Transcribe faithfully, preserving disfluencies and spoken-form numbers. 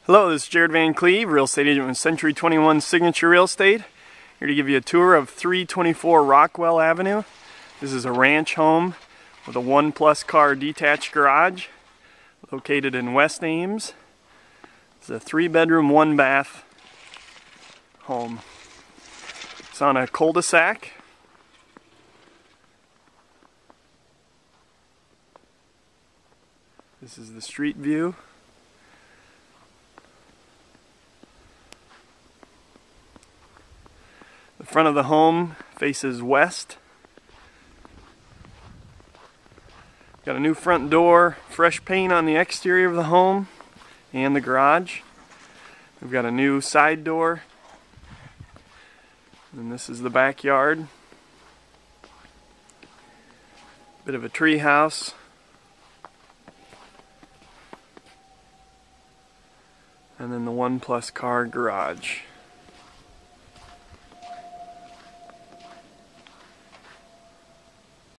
Hello, this is Jared Van Cleve, real estate agent with Century twenty-one Signature Real Estate. Here to give you a tour of three twenty-four Rockwell Avenue. This is a ranch home with a one plus car detached garage located in West Ames. It's a three bedroom, one bath home. It's on a cul-de-sac. This is the street view. The front of the home faces west. Got a new front door, fresh paint on the exterior of the home and the garage. We've got a new side door. And this is the backyard. Bit of a tree house. And then the one plus car garage.